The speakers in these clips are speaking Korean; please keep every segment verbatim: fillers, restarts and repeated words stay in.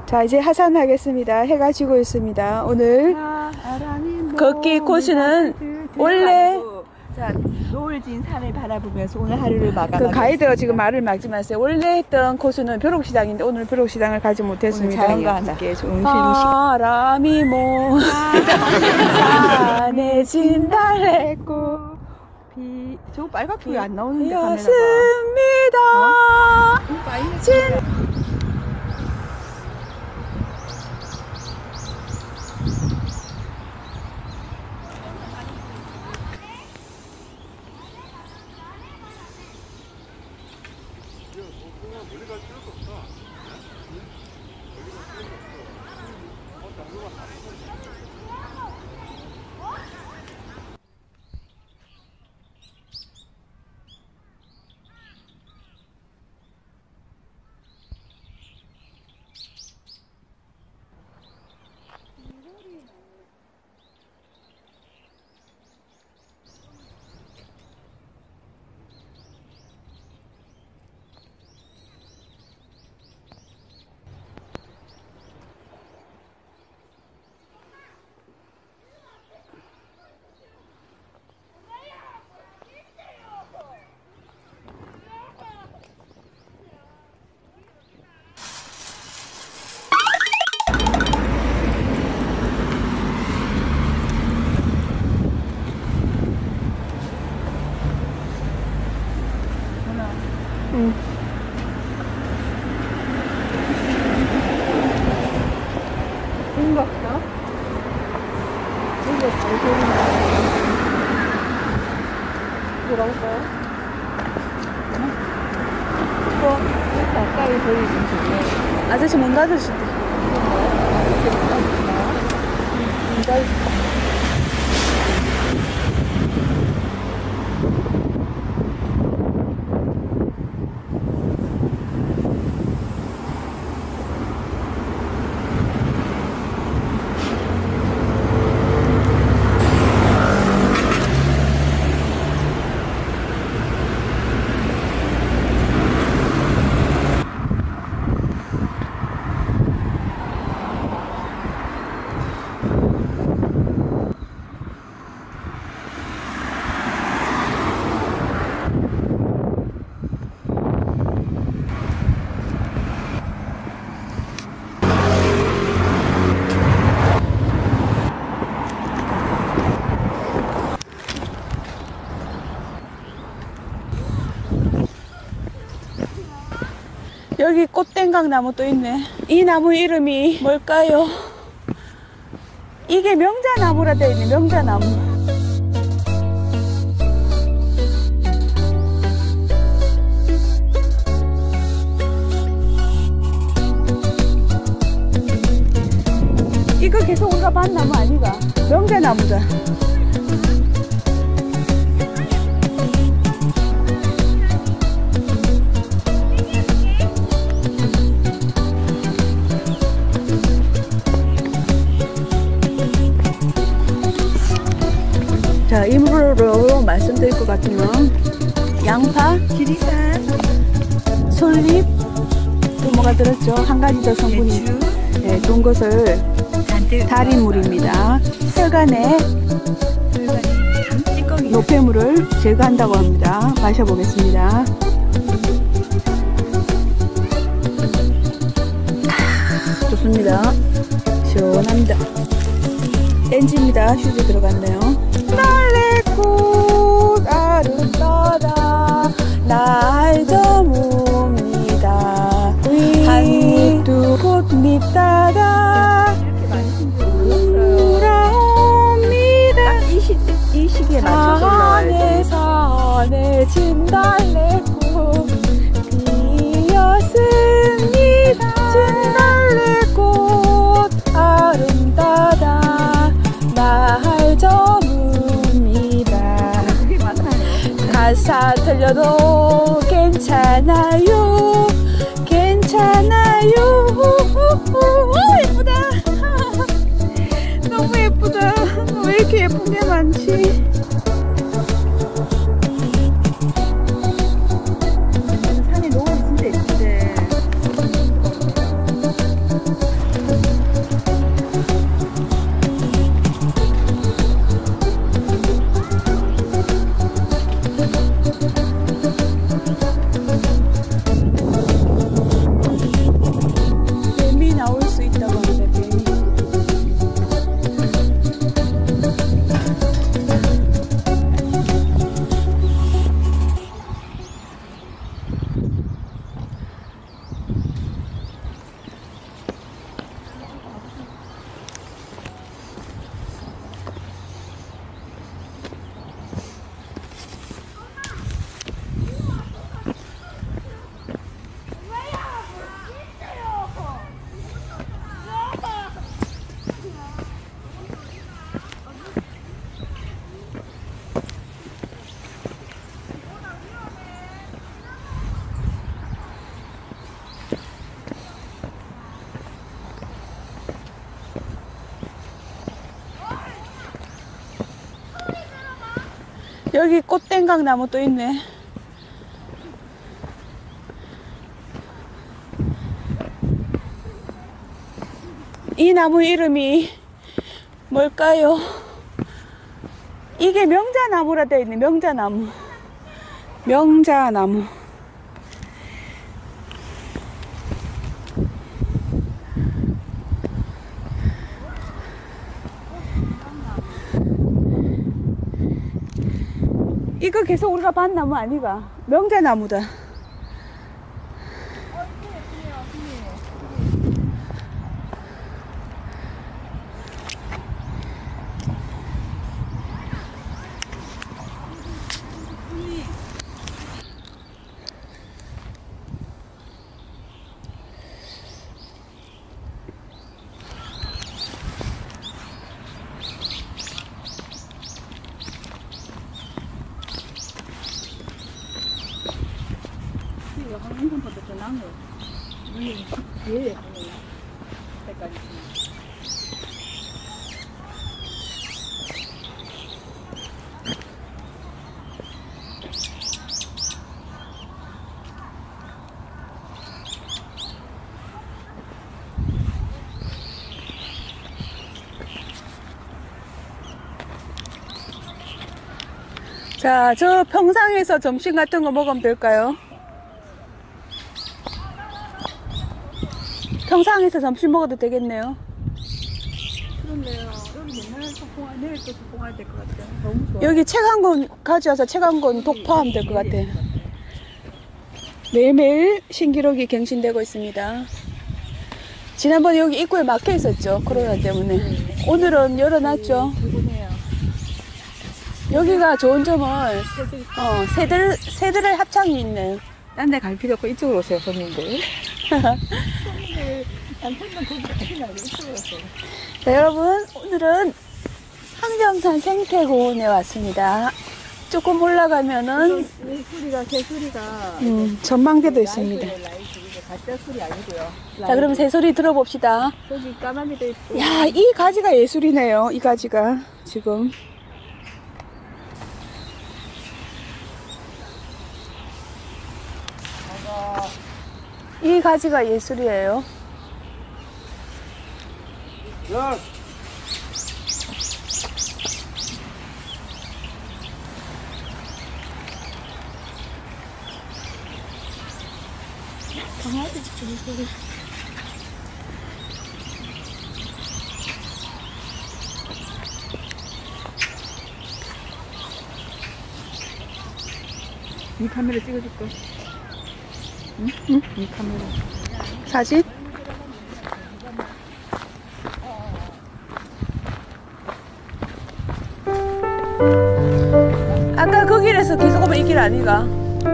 자, 이제 하산하겠습니다. 해가 지고 있습니다. 오늘 걷기 코스는 원래 자, 노을진 산을 바라보면서 오늘 하루를 마감하겠습니다. 그 가이드가 지금 말을 막지 마세요. 원래 했던 코스는 벼룩시장인데 오늘 벼룩시장을 가지 못했습니다. 자연과 함께 좋은 힐링 바람이 모 산에 진달래꽃 비, 저 빨갛게 왜 안 나오는데 카메라가. 였습니다. 어? 진 응. 생각나? 이거 잘 보인다. 뭐라고 써요? 어? 가까이 보이긴 좋네. 아저씨 문 닫으실 때. 문 닫으실 때. 여기 꽃땡강 나무 또 있네. 이 나무 이름이 뭘까요? 이게 명자나무라 되어 있네. 명자나무. 이거 계속 우리가 반 나무 아니가? 명자나무다. 자, 임으로 말씀드릴 것 같으면 양파, 지리산, 솔잎, 또 뭐가 들었죠? 한 가지 더 성분이 네, 좋은 것을 달인물입니다. 혈관에 노폐물을 제거한다고 합니다. 마셔보겠습니다. 아, 좋습니다. 시원합니다. 렌즈입니다. 휴지 들어갔네요. 달래꽃 아름다다 날 저뭅니다. 한두 꽃잎 따라 돌아옵니다. 이, 시, 이 시기에 맞춰서 올라와야 돼. 산에 진달래꽃 피었습니다. 진달래꽃 아름다다 날 저뭅니다. 가사 틀려도 괜찮아요. 괜찮아요. 오, 예쁘다. 너무 예쁘다. 왜 이렇게 예쁜 게 많지? 산에 노을이 진짜 예쁜데. 여기 꽃땡강 나무 또 있네. 이 나무 이름이 뭘까요? 이게 명자나무라 되어 있네. 명자나무. 명자나무. 이거 계속 우리가 반 나무 아니가? 명자나무다. 자, 저 평상에서 점심 같은 거 먹으면 될까요? 평상에서 점심 먹어도 되겠네요. 그런데요. 여기 옛날에 소풍할 내일 또 소풍할 될 것 같아요. 너무 좋아. 여기 책 한 권 가져와서 책 한 권 독파하면 될 것 같아. 매일매일 신기록이 갱신되고 있습니다. 지난번에 여기 입구에 막혀 있었죠. 코로나 때문에. 오늘은 열어놨죠. 피곤해요. 여기가 좋은 점은 어, 새들, 새들의 합창이 있네요. 딴 데 갈 필요 없고 이쪽으로 오세요, 손님들. 손님들 남편만 거기 가지 말고 이쪽으로 오세요. 자, 여러분, 오늘은 항정산 생태공원에 왔습니다. 조금 올라가면은 소리가 새소리가 음, 전망대도 있습니다. 라이브, 라이브 이게 가짜 소리 아니고요. 자, 그럼 새소리 들어봅시다. 저기 까마귀도 있고. 야, 이 가지가 예술이네요. 이 가지가 지금. 이 가지가 예술이에요. 야. 강아지 짖는 소리. 이 카메라 찍어줄까? 응? 응? 이 카메라. 사진? 아까 그 길에서 계속 오면 이 길 아니가?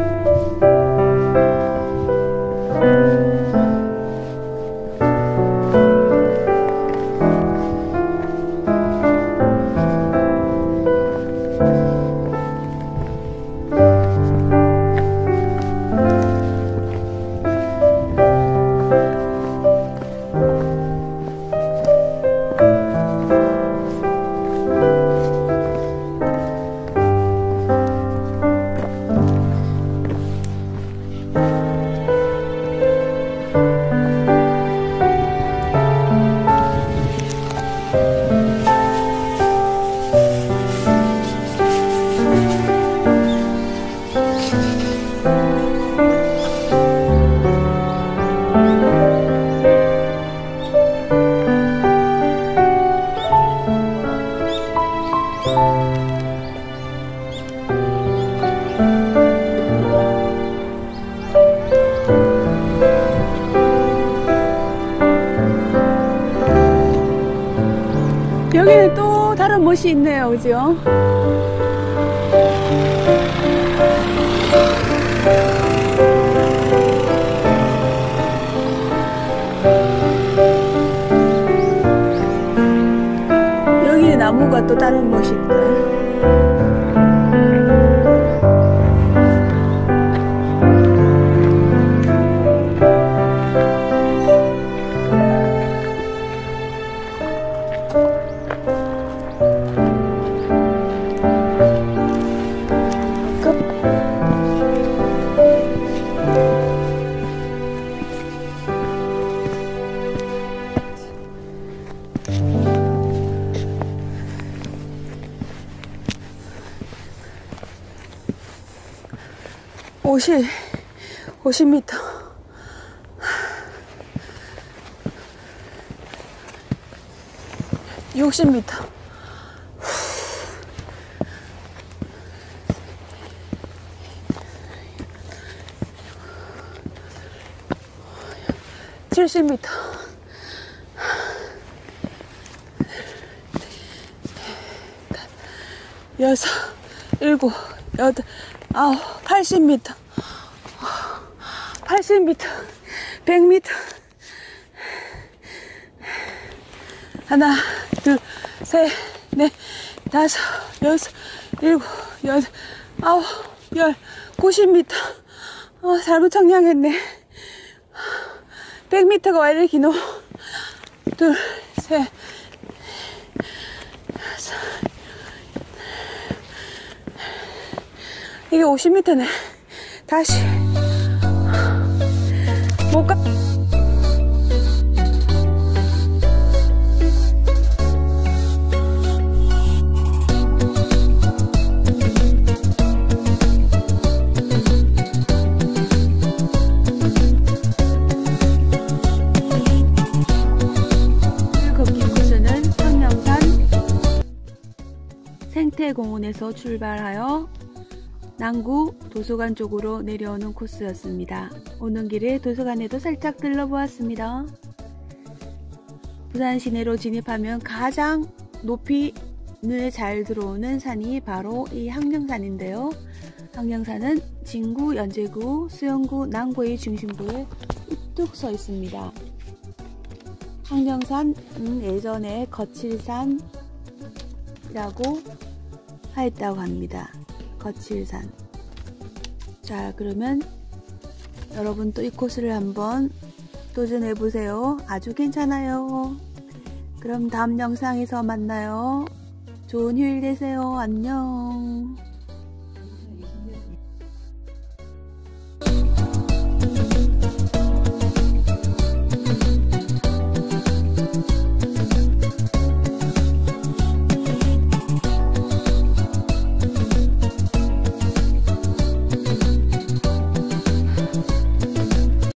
여기는 또 다른 못이 있네요, 그죠? 여기 나무가 또 다른 못이 있다. 오십, 오십 미터. 육십 미터. 칠십 미터. 여섯, 일곱, 여덟, 아홉, 팔십 미터. 팔십 미터. 백 미터. 하나, 둘, 셋, 넷, 다섯, 여섯, 일곱, 여덟, 아홉, 열, 구십 미터. 어, 잘못 청량했네. 백 미터가 왜 이렇게 기노? 둘, 셋, 다섯. 이게 오십 미터네. 다시. 못 가. 생태공원에서 출발하여 남구 도서관 쪽으로 내려오는 코스였습니다. 오는 길에 도서관에도 살짝 들러보았습니다. 부산 시내로 진입하면 가장 높이 눈에 잘 들어오는 산이 바로 이 항령산인데요. 항령산은 진구, 연제구, 수영구, 남구의 중심부에 뚝 서 있습니다. 항령산은 예전에 거칠산이라고 하였다고 합니다. 거칠산. 자, 그러면 여러분 또 이 코스를 한번 도전해 보세요. 아주 괜찮아요. 그럼 다음 영상에서 만나요. 좋은 휴일 되세요. 안녕.